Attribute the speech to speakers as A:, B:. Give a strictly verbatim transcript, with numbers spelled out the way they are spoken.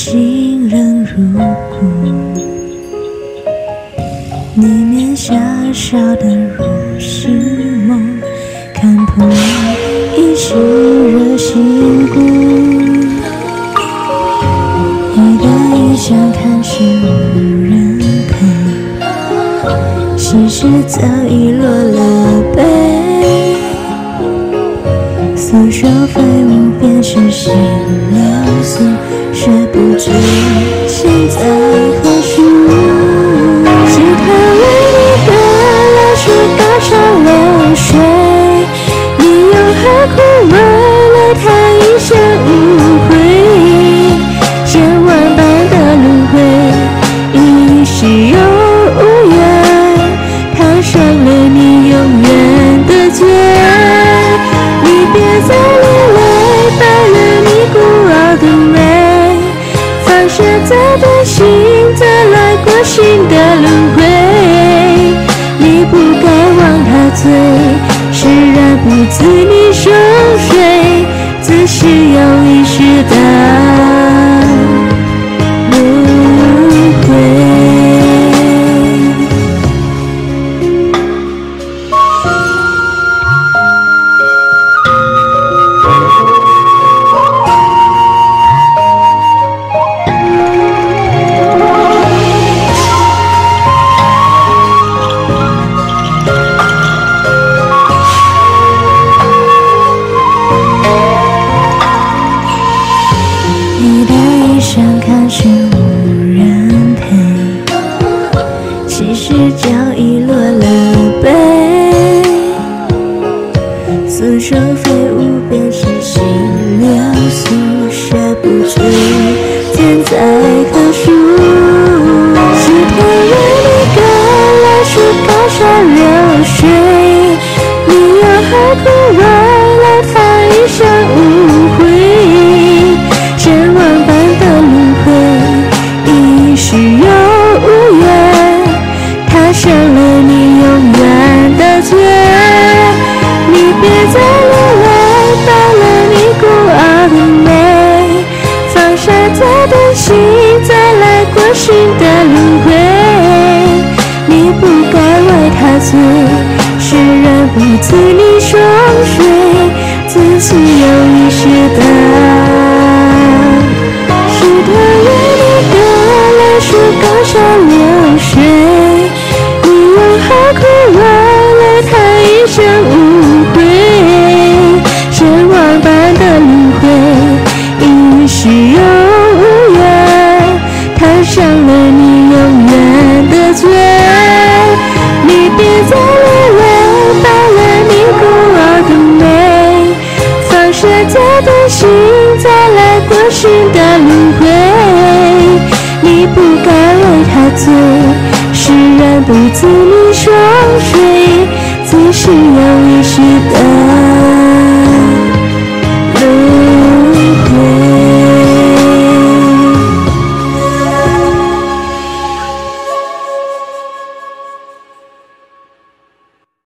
A: 心冷如骨，你面小小的如是梦，看破一时热心骨。一代一想看是无人看，其实早已落了杯。诉说飞舞便是心流速，却不知现在何处。是他为你的老树高唱流水，你又何苦为了他一生无悔？千万般的轮回，一世又无缘，他伤了你永远的罪。你别再流泪，败了你孤傲的美，放下再短心，再来过新的轮回。你不该忘他罪，释然不自你受罪，自是有一世的轮回。想看是无人陪，其实早已落了杯。诉说飞舞便是心流速，却不知天在何处。是他为你的老树高唱流水，你又何苦为了他一生无悔？千万般的轮回，一世又无缘，他伤了你永远的罪。你别再流泪，败了你孤傲的美，放下再短心，再来过新的轮回。你不该为他罪，释然不自你双水，自是有一世